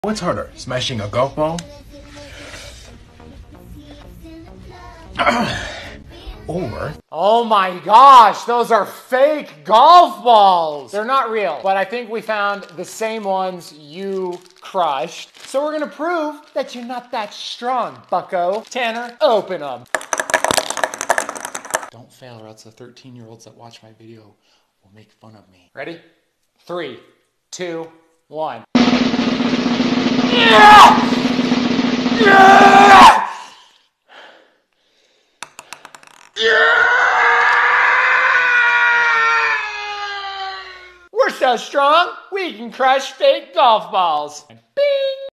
What's harder, smashing a golf ball? Or... Oh my gosh, those are fake golf balls. They're not real, but I think we found the same ones you crushed. So we're gonna prove that you're not that strong, bucko. Tanner, open them. Don't fail or else the 13-year-olds that watch my video will make fun of me. Ready? 3, 2, 1. Yeah! Yeah! We're so strong, we can crush fake golf balls.